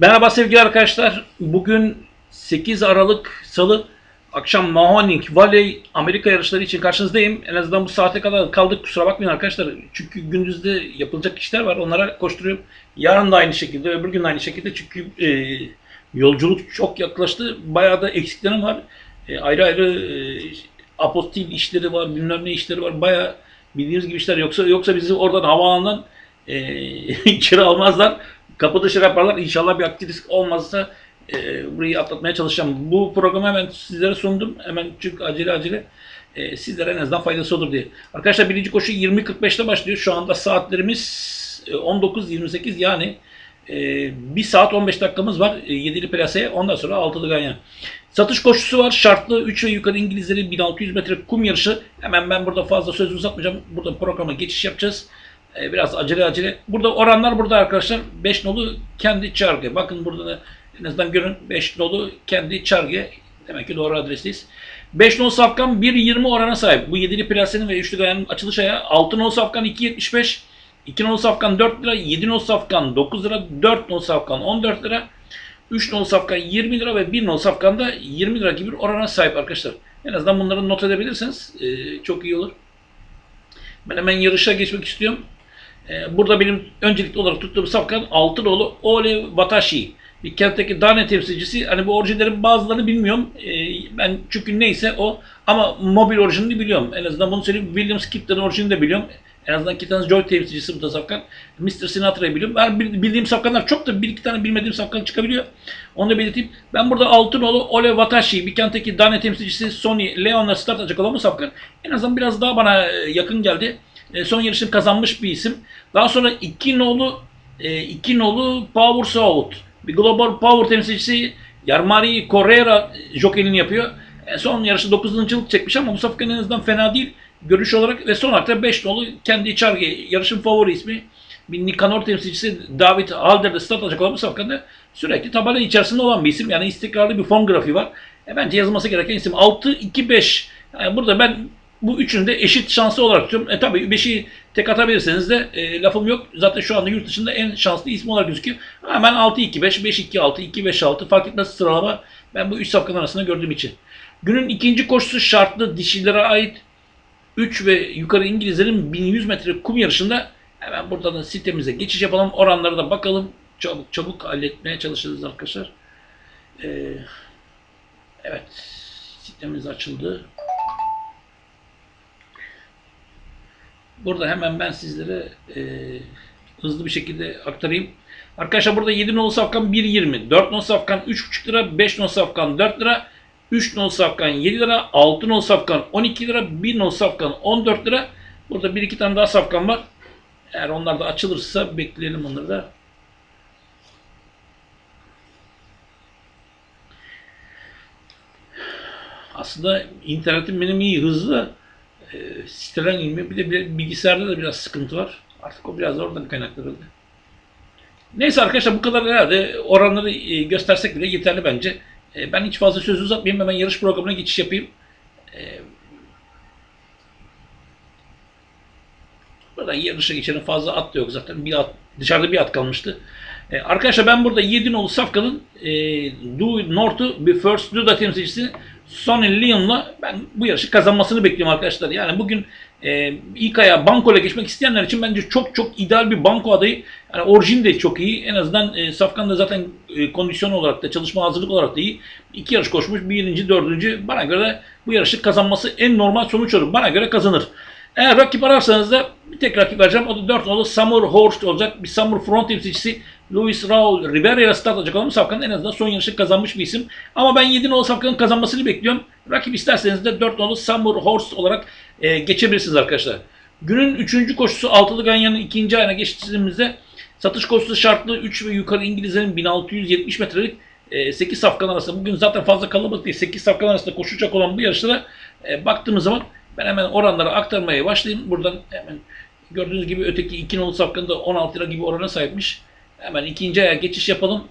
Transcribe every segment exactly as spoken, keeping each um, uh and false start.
Merhaba sevgili arkadaşlar. Bugün sekiz Aralık Salı akşam Mahoning Valley Amerika yarışları için karşınızdayım. En azından bu saate kadar kaldık. Kusura bakmayın arkadaşlar. Çünkü gündüzde yapılacak işler var. Onlara koşturuyorum. Yarın da aynı şekilde, öbür gün de aynı şekilde. Çünkü e, yolculuk çok yaklaştı. Bayağı da eksiklerim var. E, ayrı ayrı e, apostil işleri var, bilmem ne işleri var. Bayağı bildiğiniz gibi işler. Yoksa yoksa bizi oradan havaalanından e, içeri almazlar. Kapı dışarı yaparlar. İnşallah bir aktivist olmazsa e, burayı atlatmaya çalışacağım. Bu programı hemen sizlere sundum. Hemen çünkü acele acele e, sizlere en azından faydası olur diye. Arkadaşlar birinci koşu yirmi kırk beşte başlıyor. Şu anda saatlerimiz on dokuz yirmi sekiz yani e, bir saat on beş dakikamız var. E, yedili plaseye, ondan sonra altılı ganyan. Satış koşusu var. Şartlı üç ve yukarı İngilizlerin bin altı yüz metre kum yarışı. Hemen ben burada fazla söz uzatmayacağım. Burada programa geçiş yapacağız. Biraz acele acele. Burada oranlar burada arkadaşlar. beş nolu kendi çargı. Bakın burada da en azından görün. beş nolu kendi çargı. Demek ki doğru adresteyiz. beş nolu safkan bir yirmi orana sahip. Bu yedili plasenin ve üçlü gayanın açılış ayağı. altı nolu safkan iki yetmiş beş. iki nolu safkan dört lira. yedi nolu safkan dokuz lira. dört nolu safkan on dört lira. üç nolu safkan yirmi lira ve bir nolu safkan da yirmi lira gibi bir orana sahip arkadaşlar. En azından bunları not edebilirseniz çok iyi olur. Ben hemen yarışa geçmek istiyorum. Burada benim öncelikli olarak tuttuğum safkan altı nolu Ole Watashi. Bir Kentteki Dane temsilcisi. Hani bu orijinlerin bazılarını bilmiyorum. Ben çünkü neyse o. Ama mobil orijinini biliyorum. En azından bunu söyleyeyim. William Skipton'ın orijinini de biliyorum. En azından Kittens Joy temsilcisi bu da safkan. mister Sinatra'yı biliyorum. Ben bildiğim safkanlar çok da bir iki tane bilmediğim safkan çıkabiliyor. Onu da belirteyim. Ben burada altı nolu Ole Watashi, bir Kentteki Dane temsilcisi Sony Leon'la start atacak olan bu safkan. En azından biraz daha bana yakın geldi. Son yarışını kazanmış bir isim. Daha sonra iki nolu iki nolu Power South. Bir Global Power temsilcisi Yarmari Correa jockeyliğini yapıyor. Son yarışı dokuzunculuk çekmiş ama bu safkan en azından fena değil. Görüş olarak ve son olarak da beş nolu kendi çargı. Yarışın favori ismi. Bir Nikanor temsilcisi David Halder'de start alacak olan bu safkanda sürekli tabela içerisinde olan bir isim. Yani istikrarlı bir form grafiği var. E bence yazılması gereken isim. altı iki beş. Yani burada ben bu üçünü de eşit şanslı olarak tutuyorum. E tabi beşi tek atabilirseniz de e, lafım yok. Zaten şu anda yurt dışında en şanslı ismi olarak gözüküyor. Hemen altı iki beş, beş iki altı, iki beş altı fark etmez sıralama ben bu üç safkan arasında gördüğüm için. Günün ikinci koşusu şartlı dişilere ait üç ve yukarı İngilizlerin bin yüz metre kum yarışında. Hemen buradan da sitemize geçiş yapalım. Oranlara da bakalım. Çabuk çabuk halletmeye çalışacağız arkadaşlar. Ee, evet. Sitemiz açıldı. Burada hemen ben sizlere e, hızlı bir şekilde aktarayım. Arkadaşlar burada yedi nolu safkan bir yirmi, dört nolu safkan üç buçuk lira, beş nolu safkan dört lira, üç nolu safkan yedi lira, altı nolu safkan on iki lira, bir nolu safkan on dört lira. Burada bir iki tane daha safkan var. Eğer onlar da açılırsa bekleyelim onları da. Aslında internetim benim iyi, hızlı. E, siteden inmiyor. Bir de bir, bilgisayarda da biraz sıkıntı var. Artık o biraz da oradan kaynaklanıyor. Neyse arkadaşlar bu kadar herhalde oranları e, göstersek bile yeterli bence. E, ben hiç fazla söz uzatmayayım. Hemen yarış programına geçiş yapayım. E, burada yarışa geçelim. Fazla at da yok zaten. Bir at, dışarıda bir at kalmıştı. E, arkadaşlar ben burada yedi nolu safkanın e, Due North'u bir First Duda temsilcisi Sonny Leon'la ben bu yarışı kazanmasını bekliyorum arkadaşlar. Yani bugün e, ilk ayağa bankoyla geçmek isteyenler için bence çok çok ideal bir banko adayı. Yani orijin de çok iyi. En azından e, safkan da zaten e, kondisyon olarak da çalışma hazırlık olarak da iyi. İki yarış koşmuş. Birinci, dördüncü. Bana göre bu yarışı kazanması en normal sonuç olur. Bana göre kazanır. Eğer rakip ararsanız da bir tek rakip vereceğim. O da dört nolu Summer Horst olacak. Bir Summer Front temsilcisi Luis Raul Rivera ile start alacak olan safkanın en azından son yarışı kazanmış bir isim. Ama ben yedi nolu safkanın kazanmasını bekliyorum. Rakip isterseniz de dört nolu Summer Horst olarak e, geçebilirsiniz arkadaşlar. Günün üçüncü koşusu altılı ganyanın ikinci ayına geçtiğimizde satış koşusu şartlı üç ve yukarı İngilizlerin bin altı yüz yetmiş metrelik e, sekiz safkan arasında. Bugün zaten fazla kalabalık değil. sekiz safkan arasında koşacak olan bu yarışta da e, baktığımız zaman ben hemen oranları aktarmaya başlayayım. Buradan hemen gördüğünüz gibi öteki iki nolu safkan da on altı lira gibi orana sahipmiş. Hemen ikinci aya geçiş yapalım.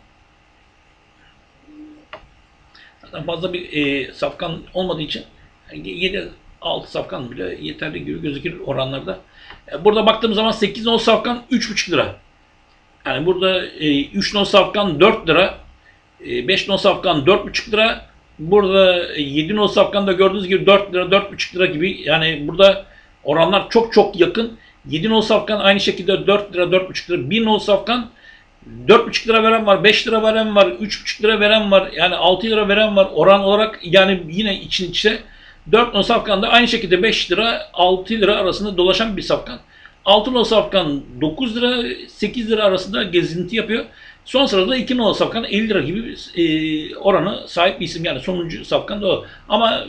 Zaten fazla bir e, safkan olmadığı için yedi altı safkan bile yeterli gibi gözükür oranlarda. E, burada baktığımız zaman sekiz nolu safkan üç buçuk lira. Yani burada e, üç nolu safkan dört lira, e, beş nolu safkan dört buçuk lira. Burada e, yedi nolu safkan da gördüğünüz gibi dört lira, dört buçuk lira gibi. Yani burada oranlar çok çok yakın. yedi nolu safkan aynı şekilde dört lira, dört buçuk lira. bir nolu safkan dört buçuk lira veren var, beş lira veren var, üç buçuk lira veren var. Yani altı lira veren var. Oran olarak yani yine için içe dört nolu safkan da aynı şekilde beş lira, altı lira arasında dolaşan bir safkan. altı nolu safkan dokuz lira, sekiz lira arasında gezinti yapıyor. Son sırada iki nolu safkan elli lira gibi e, oranı sahip bir isim. Yani sonuncu safkan da o. Ama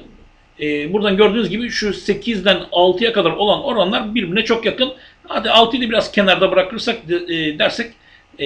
e, buradan gördüğünüz gibi şu sekizden altıya kadar olan oranlar birbirine çok yakın. Hadi altıyı da biraz kenarda bırakırsak de, e, dersek e,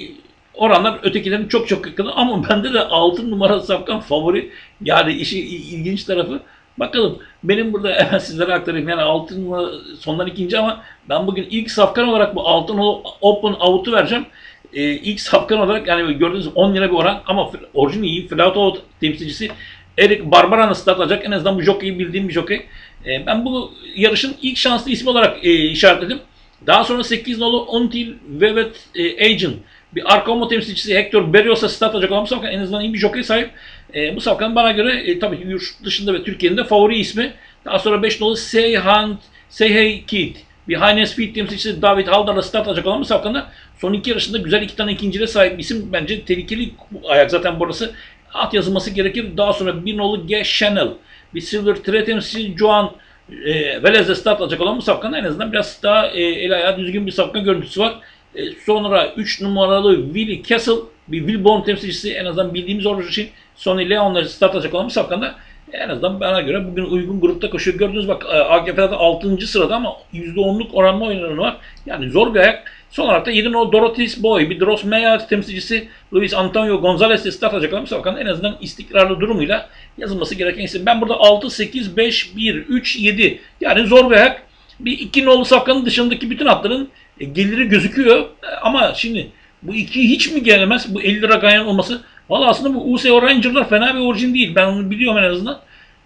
oranlar ötekilerin çok çok yakın. Ama bende de altı numara safkan favori. Yani işi ilginç tarafı. Bakalım benim burada hemen sizlere aktarayım. Yani altın numara sondan ikinci ama ben bugün ilk safkan olarak bu altın open out'u vereceğim. Ee, ilk safkan olarak yani gördüğünüz on lira bir oran ama orijinal iyi flat out temsilcisi Eric Barbara'nı start alacak. En azından bu jockey'i bildiğim bir jockey. Ee, ben bu yarışın ilk şanslı ismi olarak e, işaretledim. Daha sonra sekiz nolu Until Velvet e, Agent. Bir arka omo temsilcisi Hector Berrios'a start alacak olan bu safkan en azından iyi bir jockey sahip. E, bu safkan bana göre e, tabii yurt dışında ve Türkiye'nin de favori ismi. Daha sonra beş nolu Seyhan Seyhey Kid. Bir High Speed temsilcisi David Haldar'la start alacak olan bu safkanda son iki yarışında güzel iki tane ikinciliğe sahip bir isim. Bence tehlikeli ayak zaten burası. At yazılması gerekir. Daha sonra bir nolu G Channel. Bir Silver Tire temsilcisi Joan e, Velez'le start alacak olan bu safkanda en azından biraz daha e, el ayağı düzgün bir safkan görüntüsü var. E, sonra üç numaralı Willie Castle. Bir Wilborn temsilcisi en azından bildiğimiz orijin Sonny Leon'la start alacak olan bu safkanda en azından bana göre bugün uygun grupta koşuyor. Gördüğünüz bak A G F'de altıncı sırada ama yüzde onluk oranma oyunları var. Yani zor bir ayak. Son olarak da yedi nolu Dorothy's Boy, bir Dross Meyer temsilcisi Luis Antonio Gonzalez'le start alacak olan bu safkanın en azından istikrarlı durumuyla yazılması gereken isim. Ben burada altı, sekiz, beş, bir, üç, yedi yani zor bir ayak. Bir iki nolu safkanın dışındaki bütün atların geliri gözüküyor. Ama şimdi bu iki hiç mi gelemez? Bu elli lira ganyan olması. Valla aslında bu U S O Ranger'lar fena bir orijin değil. Ben onu biliyorum en azından.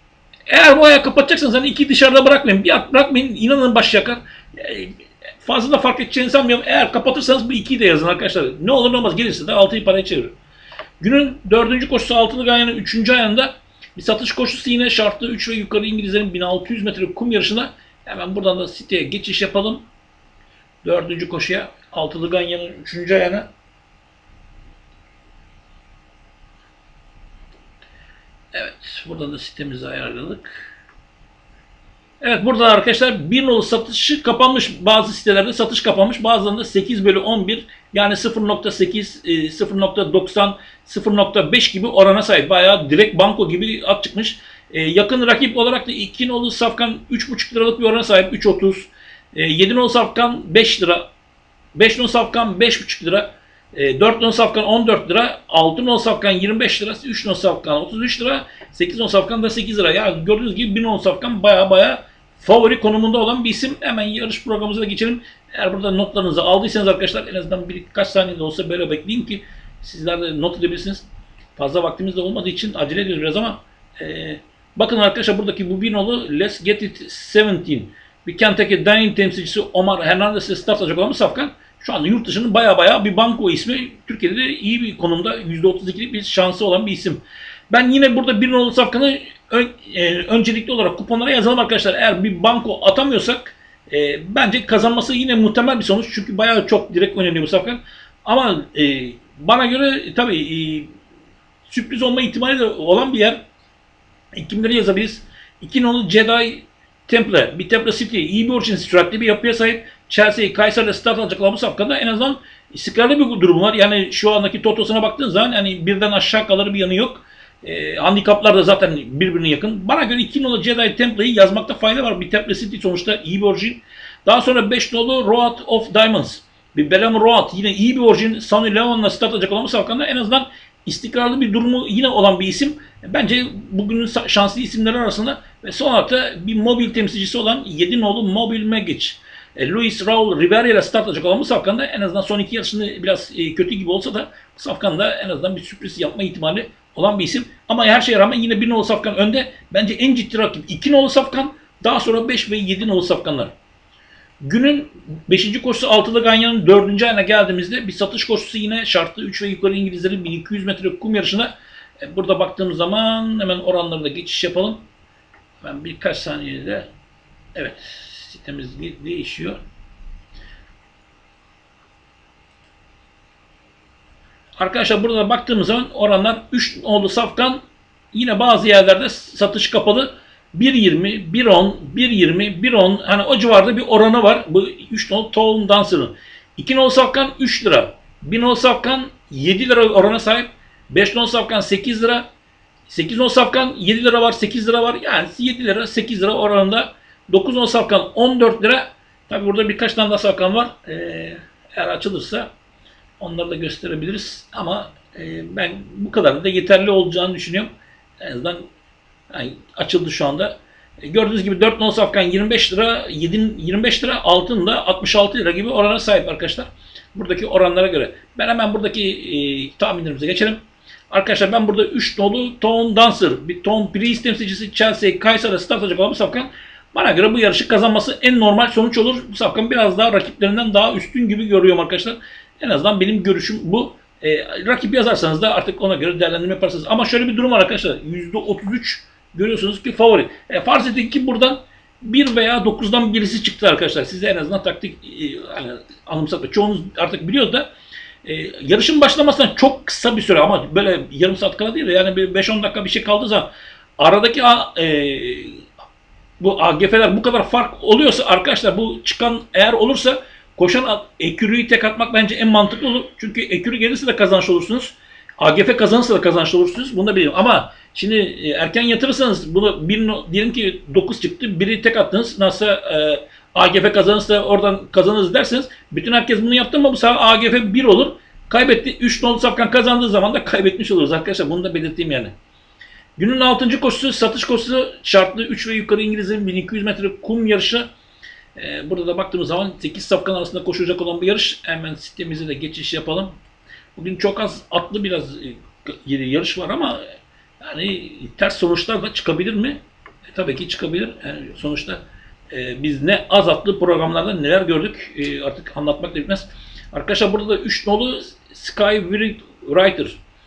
Eğer bu ayağı kapatacaksanız hani iki dışarıda bırakmayın. Bir at bırakmayın. İnanın baş yakar. Fazla da fark edeceğini sanmıyorum. Eğer kapatırsanız bu ikiyi de yazın arkadaşlar. Ne olur ne olmaz gelirse de altıyı paraya çevirir. Günün dördüncü koşusu altılı ganyanın üçüncü ayında bir satış koşusu yine şartlı üç ve yukarı İngilizlerin bin altı yüz metre kum yarışına. Hemen buradan da siteye geçiş yapalım. Dördüncü koşuya altılı ganyanın üçüncü ayağına. Evet, buradan da sitemizi ayarladık. Evet, burada arkadaşlar bir nolu satışı kapanmış. Bazı sitelerde satış kapanmış. Bazılarında sekiz bölü on bir yani sıfır nokta sekiz, sıfır nokta doksan, sıfır nokta beş gibi orana sahip. Bayağı direkt banko gibi at çıkmış. Ee, yakın rakip olarak da iki nolu safkan üç buçuk liralık bir orana sahip. üç otuz. Ee, yedi nolu safkan beş lira. beş nolu safkan beş buçuk lira. dört nolu safkan on dört lira, altı nolu safkan yirmi beş lira, üç nolu safkan otuz üç lira, sekiz nolu safkan da sekiz lira. Yani gördüğünüz gibi bir nolu safkan baya baya favori konumunda olan bir isim. Hemen yarış programımıza da geçelim. Eğer burada notlarınızı aldıysanız arkadaşlar en azından birkaç saniye de olsa böyle bekleyin ki sizler de not edebilirsiniz. Fazla vaktimiz de olmadığı için acele ediyoruz biraz ama e, bakın arkadaşlar buradaki bu bir nolu Let's Get It on yedi. Bir Kentucky Dying temsilcisi Omar Hernandez'le start alacak olan bu safkan. Şu anda yurt dışının baya baya bir banko ismi. Türkiye'de de iyi bir konumda yüzde otuz ikilik bir şansı olan bir isim. Ben yine burada bir nolu safkanı ön, e, öncelikli olarak kuponlara yazalım arkadaşlar. Eğer bir banko atamıyorsak e, bence kazanması yine muhtemel bir sonuç. Çünkü baya çok direkt oynanıyor bu safkan. Ama e, bana göre tabii e, sürpriz olma ihtimali de olan bir yer. Kimleri yazabiliriz? iki nolu Jedi Temple, bir Temple City, iyi bir orijin süratli bir yapıya sahip. Chelsea'yi Kayseri'de start alacak olan bu safkada en azından istikrarlı bir durum var. Yani şu andaki totosuna baktığınız zaman yani birden aşağı kalır bir yanı yok. E, handikaplar da zaten birbirine yakın. Bana göre iki nolu Jedi Temple'yi yazmakta fayda var. Bir Temple City sonuçta iyi bir orijin. Daha sonra beş nolu Road of Diamonds. Bir Belem Road yine iyi bir orijin. Sonny Leon'la start alacak olan bu safkada en azından istikrarlı bir durumu yine olan bir isim. Bence bugünün şanslı isimleri arasında ve son olarak da bir mobil temsilcisi olan yedi nolu Mobile Magic. Luis Raul Rivera ile start alacak olan bu safkanda en azından son iki yarışında biraz kötü gibi olsa da bu safkanda en azından bir sürpriz yapma ihtimali olan bir isim. Ama her şeye rağmen yine bir nolu safkan önde. Bence en ciddi rakip iki nolu safkan, daha sonra beş ve yedi nolu safkanlar. Günün beşinci koşusu altılı Ganyan'ın dördüncü ayına geldiğimizde bir satış koşusu yine şartlı üç ve yukarı İngilizlerin bin iki yüz metre kum yarışına. Burada baktığımız zaman hemen oranları da geçiş yapalım. Ben birkaç saniyede, evet, sitemiz değişiyor. Arkadaşlar burada da baktığımız zaman oranlar üç oldu safkan, yine bazı yerlerde satış kapalı. bir yirmi, bir on, bir yirmi, bir on, hani o civarda bir oranı var. Bu üç nolu Town Dancer'ın. iki nolu safkan üç lira. bir nolu safkan yedi lira orana sahip. beş nolu safkan sekiz lira. sekiz nolu safkan yedi lira var, sekiz lira var. Yani yedi lira, sekiz lira oranında. dokuz nolu safkan on dört lira. Tabi burada birkaç tane daha safkan var. Ee, eğer açılırsa onları da gösterebiliriz. Ama e, ben bu kadar da yeterli olacağını düşünüyorum. En azından yani açıldı şu anda. E, gördüğünüz gibi dört nolu safkan yirmi beş lira, yedi, yirmi beş lira, altın da altmış altı lira gibi orana sahip arkadaşlar. Buradaki oranlara göre. Ben hemen buradaki e, tahminlerimize geçelim. Arkadaşlar ben burada üç nolu Town Dancer, bir Town Priest temsilcisi Chelsea Kayseri'de start alacak olan bu safkan, bana göre bu yarışı kazanması en normal sonuç olur. Bu safkan biraz daha rakiplerinden daha üstün gibi görüyorum arkadaşlar. En azından benim görüşüm bu. E, rakip yazarsanız da artık ona göre değerlendirme yaparsınız. Ama şöyle bir durum var arkadaşlar. yüzde otuz üç görüyorsunuz ki favori. E, farz edin ki buradan bir veya dokuzdan birisi çıktı arkadaşlar. Size en azından taktik e, hani, anımsatma. Çoğunuz artık biliyor da e, yarışın başlamasından çok kısa bir süre, ama böyle yarım saat kala değil de yani beş on dakika bir şey kaldığı zaman aradaki e, bu A G F'ler bu kadar fark oluyorsa arkadaşlar, bu çıkan eğer olursa koşan ekürüyü tek atmak bence en mantıklı olur. Çünkü ekürü gelirse de kazançlı olursunuz. A G F kazanırsa da kazançlı olursunuz. Bunu da biliyorum. Ama şimdi erken yatırırsanız bunu bir, diyelim ki dokuz çıktı. Biri tek attınız. Nasıl e, A G F kazanırsa oradan kazanırız derseniz, bütün herkes bunu yaptı ama bu sefer A G F bir olur. Kaybetti. üç nolu safkan kazandığı zaman da kaybetmiş oluruz arkadaşlar. Bunu da belirteyim yani. Günün altıncı koşusu satış koşusu şartlı üç ve yukarı İngilizlerin bin iki yüz metre kum yarışı. Burada da baktığımız zaman sekiz safkan arasında koşulacak olan bir yarış. Hemen sitemize de geçiş yapalım. Bugün çok az atlı biraz yarış var ama yani ters sonuçlar da çıkabilir mi? E, tabii ki çıkabilir. Yani sonuçta e, biz ne az atlı programlarda neler gördük e, artık anlatmak da bitmez. Arkadaşlar burada da üç nolu Sky Writer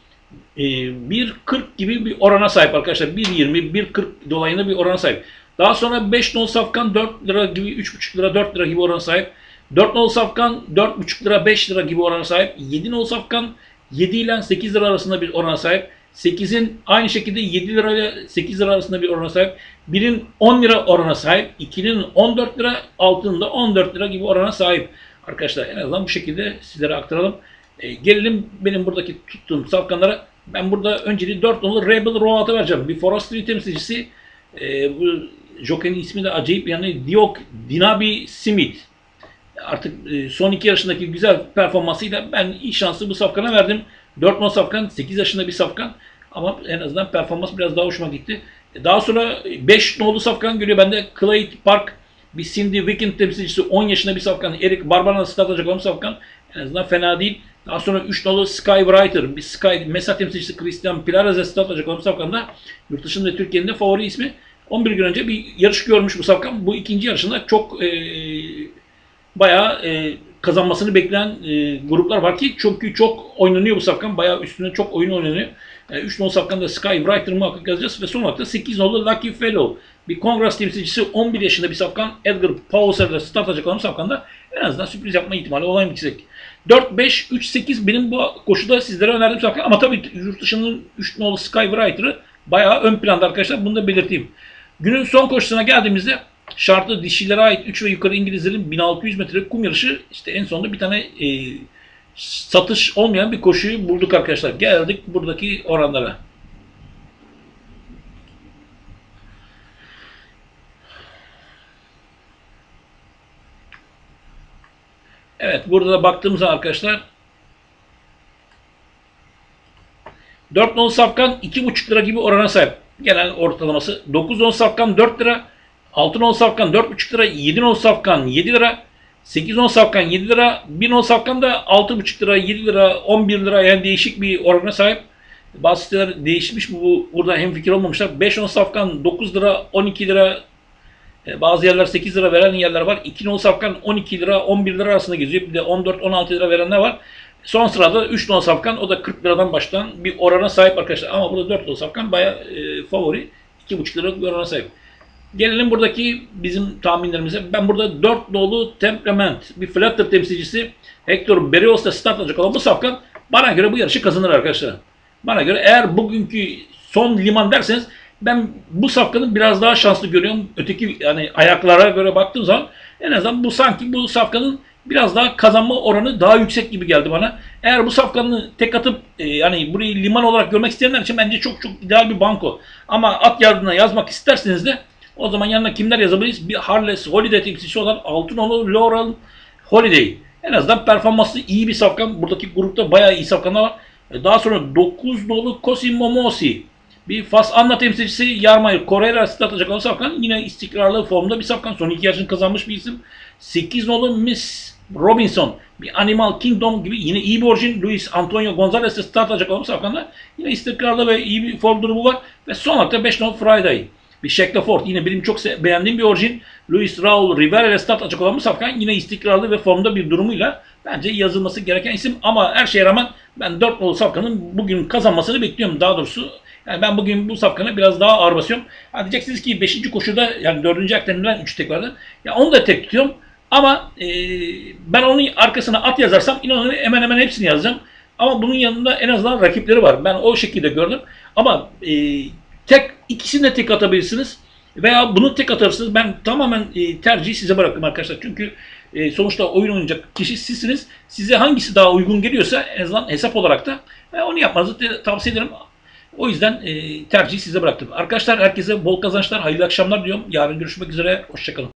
e, bir kırk gibi bir orana sahip arkadaşlar. bir yirmi, bir kırk dolayında bir orana sahip. Daha sonra beş nolu safkan dört lira gibi, üç buçuk lira, dört lira gibi orana sahip. dört nolu safkan dört buçuk lira, beş lira gibi orana sahip. yedi nolu safkan yedi ile sekiz lira arasında bir orana sahip. sekizin aynı şekilde yedi lira ile sekiz lira arasında bir orana sahip. birin on lira orana sahip. ikinin on dört lira, altının da on dört lira gibi orana sahip. Arkadaşlar en azından bu şekilde sizlere aktaralım. E, gelelim benim buradaki tuttuğum safkanlara. Ben burada önceliği dört nolu Rebel Road'a vereceğim. Bir Forestry temsilcisi. E, bu jockey'nin ismi de acayip, yani Diok Dinabi Smith. Artık son iki yarışındaki güzel performansıyla ben ilk şansı bu safkana verdim. dört nolu safkan, sekiz yaşında bir safkan, ama en azından performans biraz daha hoşuma gitti. Daha sonra beş nolu safkan geliyor. Bende Clyde Park, bir Cindy Wickend temsilcisi, on yaşında bir safkan. Eric Barbara'na start alacak olan safkan. En azından fena değil. Daha sonra üç nolu Sky Writer, bir Sky Mesa temsilcisi Christian Pilarez'e start alacak olan safkan da yurt dışında ve Türkiye'nin de favori ismi. on bir gün önce bir yarış görmüş bu safkan. Bu ikinci yarışında çok e, bayağı e, kazanmasını bekleyen e, gruplar var ki çünkü çok oynanıyor bu safkan. Bayağı üstüne çok oyun oynanıyor. E, üç nolu safkan da Sky Writer'ı muhakkak yazacağız ve son olarak da sekiz nolu Lucky Fellow. Bir Congress temsilcisi, on bir yaşında bir safkan. Edgar Pauser'da start alacak olan safkan da en azından sürpriz yapma ihtimali olan yüksek. dört, beş, üç, sekiz benim bu koşuda sizlere önerdiğim safkan, ama tabii yurt dışının üç nolu Sky Writer'ı bayağı ön planda arkadaşlar. Bunu da belirteyim. Günün son koşusuna geldiğimizde şartlı dişilere ait üç ve yukarı İngilizlerin bin altı yüz metre kum yarışı, işte en sonunda bir tane e, satış olmayan bir koşuyu bulduk arkadaşlar. Geldik buradaki oranlara. Evet, burada da baktığımızda arkadaşlar dört nolu safkan iki buçuk lira gibi orana sahip. Genel ortalaması. dokuz nolu safkan dört lira. altı nolu safkan dört buçuk lira. yedi nolu safkan yedi lira. sekiz nolu safkan yedi lira. bir nolu safkan da altı buçuk lira, yedi lira, on bir lira, yani değişik bir orana sahip. Bazı siteler değişmiş. Bu burada hemfikir olmamışlar. beş nolu safkan dokuz lira, on iki lira. E, bazı yerler sekiz lira veren yerler var. iki nolu safkan on iki lira on bir lira arasında geziyor. Bir de on dört on altı lira verenler var. Son sırada üç nolu safkan, o da kırk liradan başlayan bir orana sahip arkadaşlar. Ama burada dört nolu safkan bayağı e, favori. iki buçuk liralık bir orana sahip. Gelelim buradaki bizim tahminlerimize. Ben burada dört nolu Temperament, bir flatter temsilcisi Hector Berrios'ta start alacak olan bu safkan bana göre bu yarışı kazanır arkadaşlar. Bana göre eğer bugünkü son liman derseniz ben bu safkanın biraz daha şanslı görüyorum. Öteki yani ayaklara göre baktığım zaman en azından bu sanki bu safkanın biraz daha kazanma oranı daha yüksek gibi geldi bana. Eğer bu safkanı tek atıp e, yani burayı liman olarak görmek isteyenler için bence çok çok ideal bir banko. Ama at yardımına yazmak isterseniz de o zaman yanına kimler yazabiliriz? Bir Harles Holiday temsilcisi olan Altınolu Laurel Holiday. En azından performansı iyi bir safkan. Buradaki grupta bayağı iyi safkanlar var. Daha sonra dokuz nolu Cosimo Mosi. Bir Fas Anna temsilcisi Yarmay Correa start atacak olan safkan. Yine istikrarlı formda bir safkan. Son iki yarışını kazanmış bir isim. sekiz nolu Miss Robinson. Bir Animal Kingdom gibi yine iyi bir orijin. Luis Antonio Gonzalez start atacak olan safkanlar. Yine istikrarlı ve iyi bir form durumu var. Ve son olarak beş nolu Friday. Bir Shackleford, yine benim çok beğendiğim bir orijin. Luis Raul Rivera ile start atacak olan bu safkan yine istikrarlı ve formda bir durumuyla bence yazılması gereken isim. Ama her şeye rağmen ben dört nolu safkanın bugün kazanmasını bekliyorum. Daha doğrusu yani ben bugün bu safkanı biraz daha ağır basıyorum. Ha diyeceksiniz ki beşinci koşuda yani dördüncü aktarından üç tekrarda. Ya onu da tek tutuyorum. Ama e, ben onun arkasına at yazarsam inanın hemen hemen hepsini yazacağım. Ama bunun yanında en azından rakipleri var. Ben o şekilde gördüm. Ama e, tek ikisini de tek atabilirsiniz. Veya bunu tek atarsınız. Ben tamamen e, tercihi size bıraktım arkadaşlar. Çünkü e, sonuçta oyun oynayacak kişi sizsiniz. Size hangisi daha uygun geliyorsa en azından hesap olarak da e, onu yapmanızı te- tavsiye ederim. O yüzden e, tercihi size bıraktım. Arkadaşlar herkese bol kazançlar, hayırlı akşamlar diyorum. Yarın görüşmek üzere. Hoşçakalın.